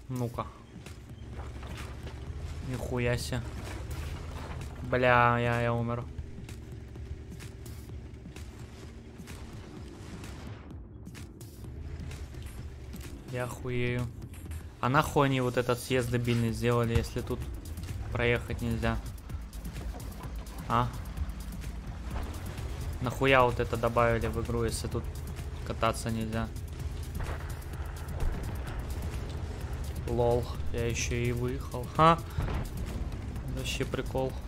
Ну-ка. Нихуя себе. Бля, я умер. Я хуею. А нахуй они вот этот съезд дебильный сделали, если тут проехать нельзя? А? Нахуя вот это добавили в игру, если тут кататься нельзя? Лол, я еще и выехал. Ха! Вообще прикол.